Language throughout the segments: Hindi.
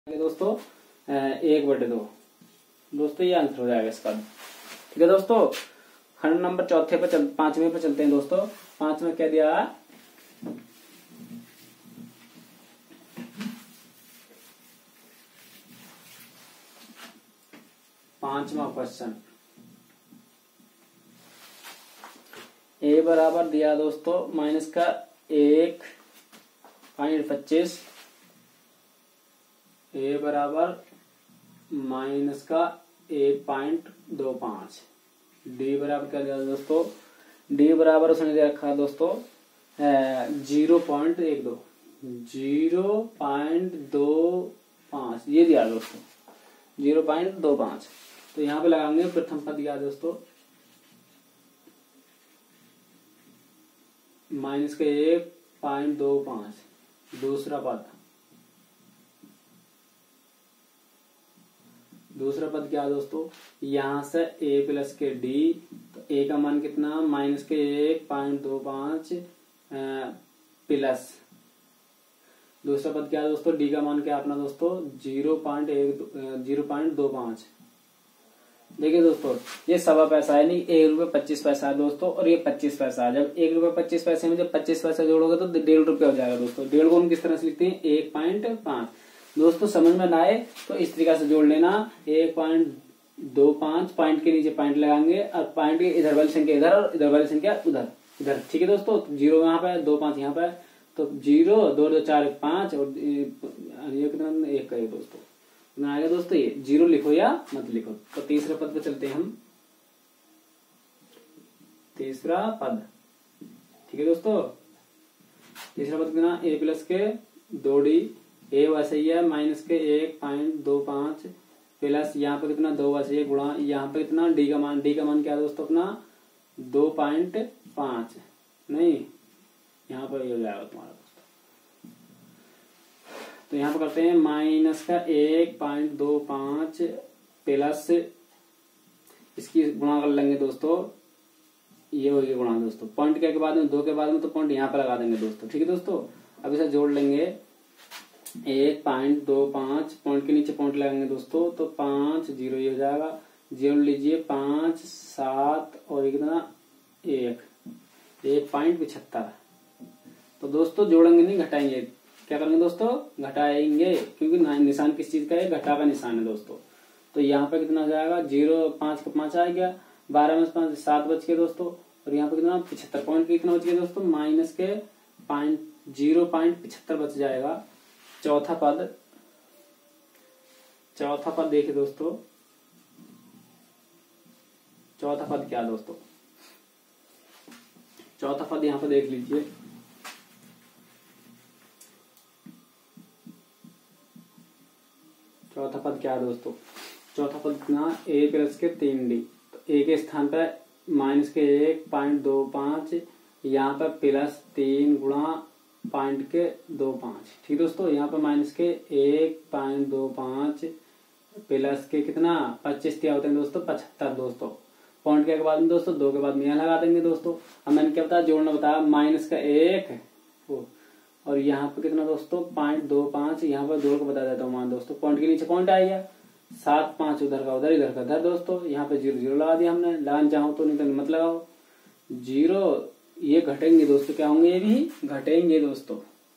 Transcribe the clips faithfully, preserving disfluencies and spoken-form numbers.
दोस्तों एक बटे दो दोस्तों ये आंसर हो जाएगा इसका। ठीक है दोस्तों, खंड नंबर चौथे पे चल पांचवें पे चलते हैं दोस्तों। पांचवें क्या दिया, पांचवा क्वेश्चन ए बराबर दिया दोस्तों माइनस का एक पॉइंट पच्चीस, ए बराबर माइनस का एक पॉइंट दो पांच, डी बराबर क्या दिया दोस्तों, डी बराबर उसने दे रखा दोस्तों जीरो पॉइंट एक दो, जीरो पॉइंट दो पांच ये दिया दोस्तों, जीरो पॉइंट दो पांच। तो यहाँ पे लगाएंगे प्रथम पद दिया दोस्तों माइनस का एक पॉइंट दो पांच, दूसरा पद दूसरा पद क्या है दोस्तों, यहां से a प्लस के d, तो a का मान कितना माइनस के एक पॉइंट दो पांच प्लस दूसरा पद क्या है दोस्तों, d का मान क्या अपना दोस्तों जीरो पॉइंट एक जीरो पॉइंट दो पांच। देखिए दोस्तों ये सवा पैसा है नहीं, एक रुपये पच्चीस पैसा है दोस्तों, और ये पच्चीस पैसा है। जब एक रुपये पच्चीस पैसे में जब पच्चीस पैसा जोड़ोगे तो डेढ़ रुपये हो जाएगा दोस्तों। डेढ़ को हम किस तरह से लिखते हैं, एक पॉइंट पांच। दोस्तों समझ में ना आए तो इस तरीका से जोड़ लेना, एक पॉइंट दो पांच, पॉइंट के नीचे पॉइंट लगाएंगे और पॉइंट के इधर वाली संख्या इधर और इधर वाली संख्या उधर इधर। ठीक है दोस्तों, जीरो यहाँ पे दो पांच यहाँ पे, तो जीरो दो दो चार पांच और ये कितना एक का दोस्तों कितना आएगा दोस्तों, ये जीरो लिखो या मत लिखो। तो तीसरे पद पे चलते हैं हम, तीसरा पद। ठीक है दोस्तों, तीसरा पद कितना, ए प्लस के दो डी, ए वैसे ही है माइनस के एक पॉइंट दो पांच प्लस यहाँ पे कितना दो वैसे ही गुणा यहाँ पे कितना डी का मान, डी का मान क्या है दोस्तों अपना दो पॉइंट पांच, नहीं यहाँ पर ये हो जाएगा तुम्हारा दोस्तों। तो यहाँ पे करते हैं माइनस का एक पॉइंट दो पांच प्लस इसकी गुणा कर लेंगे दोस्तों, ये होगी गुणा दोस्तों, पॉइंट के बाद में दो के बाद में तो पॉइंट यहाँ पे लगा देंगे दोस्तों। ठीक है दोस्तों, अब इसे जोड़ लेंगे, एक पॉइंट दो पांच, पॉइंट के नीचे पॉइंट लगाएंगे दोस्तों, तो पांच जीरो ये हो जाएगा, जीरो लीजिए पांच सात और ये कितना एक, एक पॉइंट पिछहत्तर। तो दोस्तों जोड़ेंगे नहीं घटाएंगे, क्या करेंगे दोस्तों घटाएंगे, क्योंकि निशान किस चीज का है, घटा का निशान है दोस्तों। तो यहाँ पे कितना हो जाएगा, जीरो पांच का पांच आ गया, बारह में पांच सात बच के दोस्तों, और यहाँ पे कितना पिछहत्तर पॉइंट कितना बच गया दोस्तों, माइनस के पॉइंट जीरो पॉइंट पिछहत्तर बच जाएगा। चौथा पद, चौथा पद देखिए दोस्तों, चौथा पद क्या दोस्तों, चौथा पद यहां पर देख लीजिए, चौथा पद क्या है दोस्तों, चौथा पद कितना ए प्लस के तीन डी, तो ए के स्थान पर माइनस के एक पॉइंट दो पांच, यहाँ पर प्लस तीन गुणा पॉइंट के दो पांच। ठीक दोस्तों, यहाँ पर माइनस के एक पॉइंट दो पांच प्लस के कितना पच्चीस क्या होते हैं दोस्तों पचहत्तर दोस्तों, पॉइंट के बाद में दोस्तों दो के बाद में यहाँ लगा देंगे दोस्तों। अब मैंने क्या बताया जोड़ना बताया, माइनस का एक और यहाँ पे कितना दोस्तों पॉइंट दो पांच, यहाँ पर जोड़ को बता देता हूँ मान दोस्तों, पॉइंट के नीचे पॉइंट आ गया, सात पांच उधर का उधर इधर का इधर दोस्तों, यहाँ पे जीरो जीरो लगा दिया हमने, लगाना चाहो तो नहीं तो मत लगाओ, जीरो ये घटेंगे दोस्तों, क्या होंगे ये भी घटेंगे दोस्तों।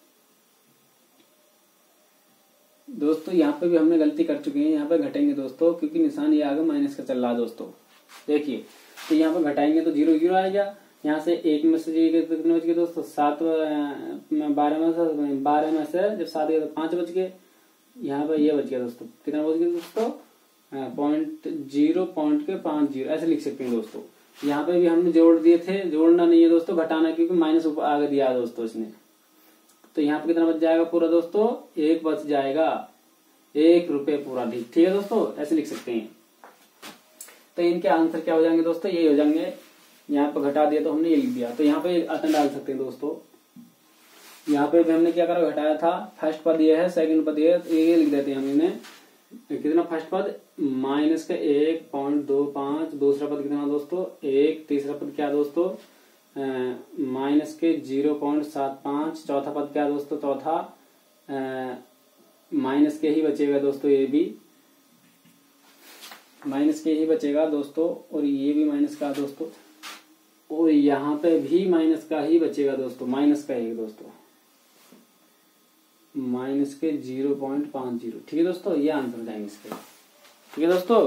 दोस्तों यहाँ पे भी हमने गलती कर चुके हैं, यहाँ पे घटेंगे दोस्तों, क्योंकि निशान ये आगे माइनस का चल रहा है दोस्तों। देखिए तो यहाँ पे घटाएंगे तो जीरो जीरो आएगा, यहाँ से एक में से कितने बच गए दोस्तों, सात बारह में से बारह में से जब सात गए तो पांच बच गए, यहाँ पे ये बच गया दोस्तों, कितना बच गया दोस्तों पॉइंट जीरो पॉइंट के पांच जीरो ऐसे लिख सकते हैं दोस्तों। यहाँ पे भी हमने जोड़ दिए थे, जोड़ना नहीं है दोस्तों घटाना, क्योंकि माइनस ऊपर आगे दिया है दोस्तों इसने। तो यहाँ पे कितना बच जाएगा पूरा दोस्तों, एक बच जाएगा, एक रुपए पूरा ठीक। ठीक है दोस्तों, ऐसे लिख सकते हैं। तो इनके आंसर क्या हो जाएंगे दोस्तों, ये हो जाएंगे, यहाँ पे घटा दिया तो हमने ये लिख दिया, तो यहाँ पे आतन डाल सकते हैं दोस्तों। यहाँ पे भी हमने क्या करा घटाया था, फर्स्ट पद ये है, सेकंड पद ये है, ये लिख देते हैं हम इन्हें, कितना फर्स्ट पद माइनस का एक पॉइंट दो पांच, दूसरा पद कितना दोस्तों एक, तीसरा पद क्या दोस्तों माइनस के जीरो पॉइंट सात पांच, चौथा पद क्या दोस्तों चौथा माइनस के ही बचेगा दोस्तों, ये भी माइनस के ही बचेगा दोस्तों, और ये भी माइनस का दोस्तों, और यहाँ पे भी माइनस का ही बचेगा दोस्तों, माइनस का ही दोस्तों, माइनस के जीरो पॉइंट पांच जीरो। ठीक है दोस्तों, ये आंसर हो जाएंगे इसके। ठीक है दोस्तों,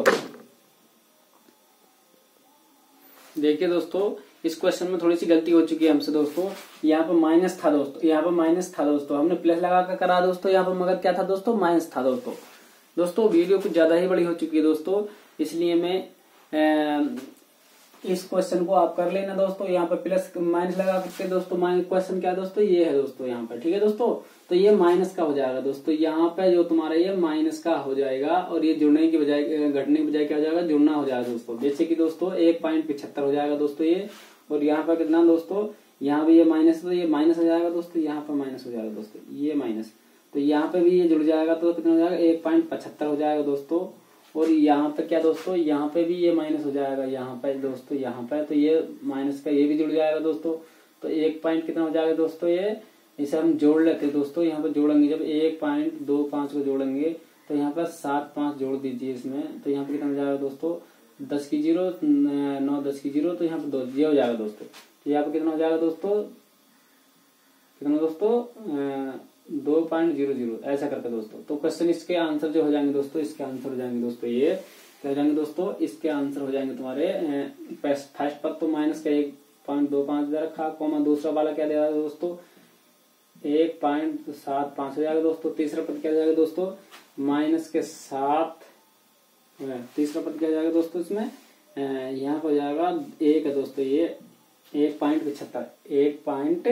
देखिए दोस्तों इस क्वेश्चन में थोड़ी सी गलती हो चुकी है हमसे दोस्तों। यहाँ पर माइनस था दोस्तों, यहाँ पर माइनस था दोस्तों, हमने प्लस लगा कर करा दोस्तों, यहाँ पर मगर क्या था दोस्तों, माइनस था दोस्तों। दोस्तों वीडियो कुछ ज्यादा ही बड़ी हो चुकी है दोस्तों, इसलिए मैं ए, इस क्वेश्चन को आप कर लेना दोस्तों। यहाँ पर प्लस माइनस लगा करके दोस्तों, माइनस क्वेश्चन क्या है दोस्तों, ये है दोस्तों यहाँ पर। ठीक है दोस्तों, तो ये माइनस का हो जाएगा दोस्तों, यहाँ पे जो तुम्हारा ये माइनस का हो जाएगा, और ये जुड़ने की बजाय घटने की बजाय क्या हो जाएगा, जुड़ना हो जाएगा दोस्तों। जैसे कि दोस्तों एक पॉइंट पिछहत्तर हो जाएगा दोस्तों ये, और यहाँ पर कितना दोस्तों, यहाँ पे ये माइनस, तो ये माइनस हो जाएगा दोस्तों, यहाँ पर माइनस हो जाएगा दोस्तों, ये माइनस, तो यहाँ पे भी ये जुड़ जाएगा, तो कितना हो जाएगा, एक पॉइंट पचहत्तर हो जाएगा दोस्तों। और यहाँ पे क्या दोस्तों, यहाँ पे भी ये माइनस हो जाएगा, यहाँ पे दोस्तों, यहाँ पे तो ये माइनस का ये भी जुड़ जाएगा दोस्तों। तो एक पॉइंट कितना हो जाएगा दोस्तों, ये इसे हम जोड़ लेते हैं दोस्तों, यहाँ पे जोड़ेंगे, जब एक पॉइंट दो पांच को जोड़ेंगे तो यहाँ पर सात पांच जोड़ दीजिए इसमें, तो यहाँ पे कितना हो जाएगा दोस्तों, दस की जीरो, नौ दस की जीरो, तो यहाँ पे दो ये हो जाएगा दोस्तों। तो यहाँ पे कितना हो जाएगा दोस्तों, कितना दोस्तों, दो पॉइंट जीरो जीरो, ऐसा करके दोस्तों। तो क्वेश्चन इसके आंसर जो हो जाएंगे दोस्तों, इसके आंसर हो जाएंगे दोस्तों, ये क्या हो जाएंगे दोस्तों, इसके आंसर हो जाएंगे तुम्हारे फर्स्ट पद तो माइनस का एक पॉइंट दो पांच दे रखा, कॉमा दूसरा वाला क्या दे रहा है दोस्तों, एक पॉइंट सात पांच हो जाएगा दोस्तों। तीसरा पद क्या हो जाएगा दोस्तों, माइनस के सात, तीसरा पद क्या हो जाएगा दोस्तों, इसमें यहाँ पर हो जाएगा एक है दोस्तों, ये एक पॉइंट पचहत्तर, एक पॉइंट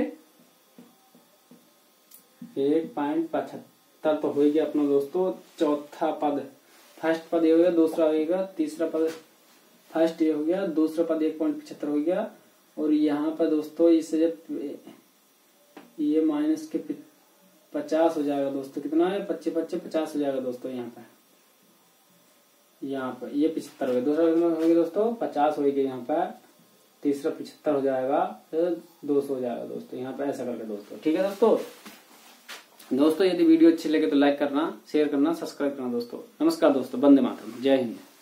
एक पॉइंट पचहत्तर तो हो गया अपना दोस्तों। चौथा पद, फर्स्ट पद ये हो गया, दूसरा हो गया, तीसरा पद, फर्स्ट ये हो गया, दूसरा पद एक पॉइंट पचहत्तर हो गया, और यहाँ पर दोस्तों इससे जब ये माइनस के पचास हो जाएगा दोस्तों, कितना है, पच्चीस पच्चीस पचास हो जाएगा दोस्तों। यहाँ पर यहाँ पर ये पिछहत्तर हो गया, दूसरा हो गया दोस्तों, पचास हो गया यहाँ पर, तीसरा पिछहत्तर हो जाएगा, फिर दो सौ हो जाएगा दोस्तों, यहाँ पर ऐसा करके दोस्तों। ठीक है दोस्तों, दोस्तों यदि वीडियो अच्छी लगे तो लाइक करना, शेयर करना, सब्सक्राइब करना दोस्तों। नमस्कार दोस्तों, वंदे मातरम, जय हिंद।